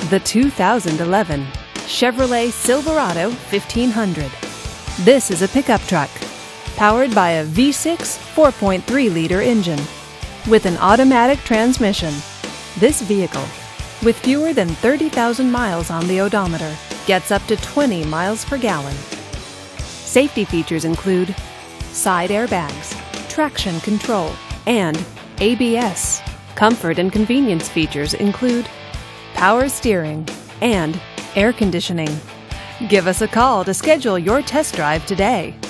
The 2011 Chevrolet Silverado 1500. This is a pickup truck powered by a V6 4.3-liter engine with an automatic transmission. This vehicle, with fewer than 30,000 miles on the odometer, gets up to 20 miles per gallon. Safety features include side airbags, traction control, and ABS. Comfort and convenience features include power steering and air conditioning. Give us a call to schedule your test drive today.